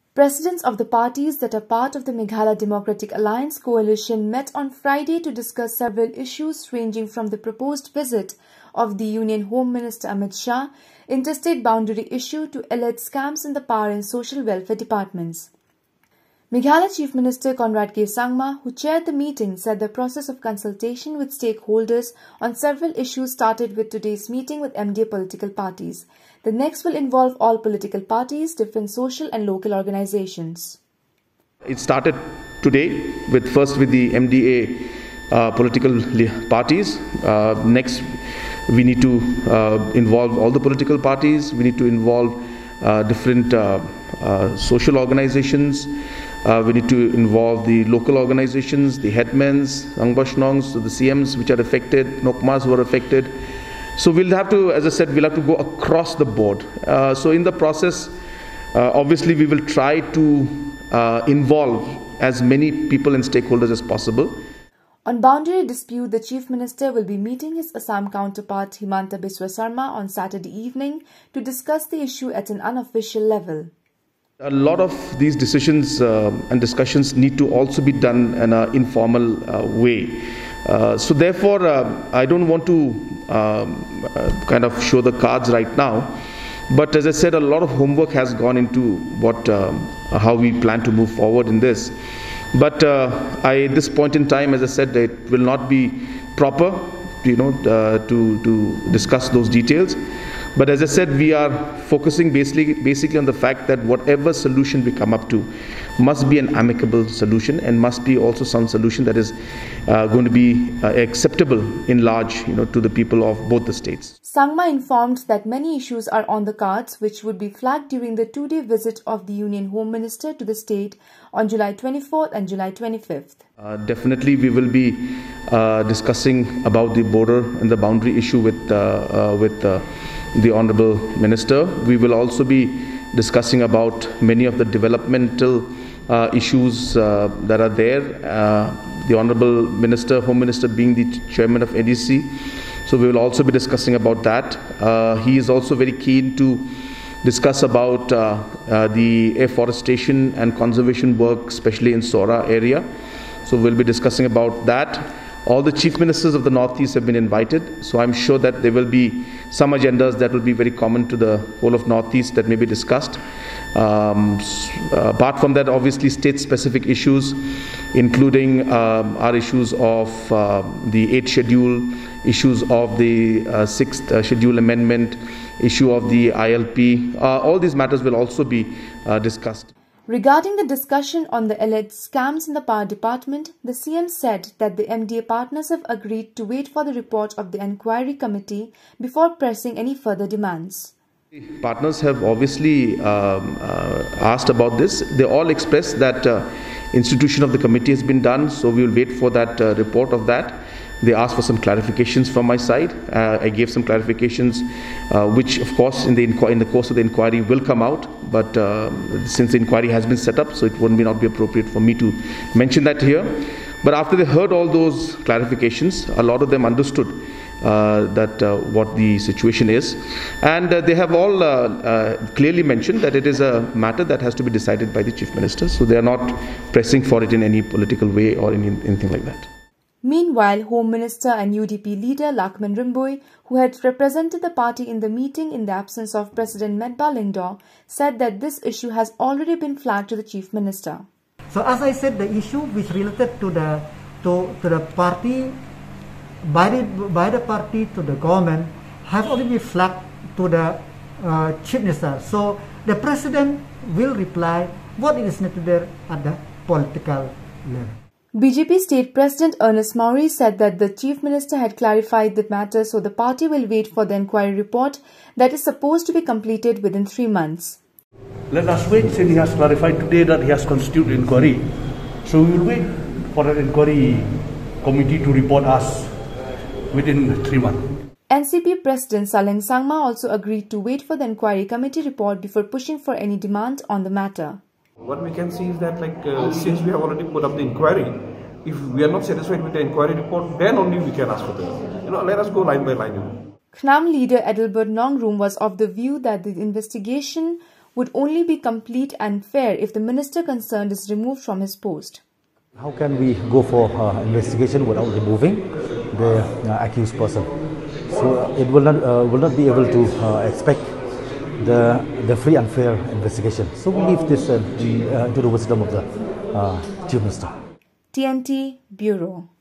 Presidents of the parties that are part of the Meghalaya Democratic Alliance coalition met on Friday to discuss several issues ranging from the proposed visit of the Union Home Minister Amit Shah, interstate boundary issue to alleged scams in the power and social welfare departments. Meghalaya Chief Minister Conrad K. Sangma, who chaired the meeting, said the process of consultation with stakeholders on several issues started with today's meeting with MDA political parties. The next will involve all political parties, different social and local organizations. It started today first with the MDA political parties. Next, we need to involve all the political parties. We need to involve different social organizations. We need to involve the local organizations, the headmans, Angbashnongs, the CMs which are affected, Nokmas who are affected. So we'll have to, as I said, we'll have to go across the board. So in the process, obviously we will try to involve as many people and stakeholders as possible. On boundary dispute, the Chief Minister will be meeting his Assam counterpart Himanta Biswa Sarma on Saturday evening to discuss the issue at an unofficial level. A lot of these decisions and discussions need to also be done in an informal way. So therefore, I don't want to kind of show the cards right now. But as I said, a lot of homework has gone into how we plan to move forward in this. But at this point in time, as I said, it will not be proper, to discuss those details. But as I said, we are focusing basically on the fact that whatever solution we come up to must be an amicable solution and must be also some solution that is going to be acceptable in large, to the people of both the states. Sangma informed that many issues are on the cards which would be flagged during the two-day visit of the Union Home Minister to the state on July 24th and July 25th. Definitely we will be discussing about the border and the boundary issue with the Honourable Minister. We will also be discussing about many of the developmental issues that are there. The Honourable Minister, Home Minister being the Chairman of NDC. So we will also be discussing about that. He is also very keen to discuss about the afforestation and conservation work, especially in Sora area. So we'll be discussing about that. All the chief ministers of the Northeast have been invited, so I'm sure that there will be some agendas that will be very common to the whole of Northeast that may be discussed. Apart from that, obviously state-specific issues, including our issues of the 8th schedule, issues of the 6th schedule amendment, issue of the ILP. All these matters will also be discussed. Regarding the discussion on the alleged scams in the power department, the CM said that the MDA partners have agreed to wait for the report of the inquiry committee before pressing any further demands. The partners have obviously asked about this. They all expressed that institution of the committee has been done, so we will wait for that report of that. They asked for some clarifications from my side. I gave some clarifications, which of course in the course of the inquiry will come out. But since the inquiry has been set up, so it would not be appropriate for me to mention that here. But after they heard all those clarifications, a lot of them understood what the situation is, and they have all clearly mentioned that it is a matter that has to be decided by the Chief Minister. So they are not pressing for it in any political way or anything like that. Meanwhile, Home Minister and UDP leader Lakman Rimboy, who had represented the party in the meeting in the absence of President Medba Lyngdoh, said that this issue has already been flagged to the Chief Minister. So as I said, the issue which related to the party, by the party to the government, have already been flagged to the Chief Minister. So the President will reply what is necessary at the political level. BJP State President Ernest Maury said that the Chief Minister had clarified the matter, so the party will wait for the inquiry report that is supposed to be completed within 3 months. Let us wait till he has clarified today that he has constituted inquiry. So we will wait for the inquiry committee to report us within 3 months. NCP President Saleng Sangma also agreed to wait for the inquiry committee report before pushing for any demand on the matter. What we can see is that since we have already put up the inquiry, if we are not satisfied with the inquiry report, then only we can ask for the, let us go line by line. Khnam leader Adelbert Nongrum was of the view that the investigation would only be complete and fair if the minister concerned is removed from his post. How can we go for investigation without removing the accused person? So it will not be able to expect the free and fair investigation. So we leave this to the wisdom of the Chief Minister. TNT Bureau.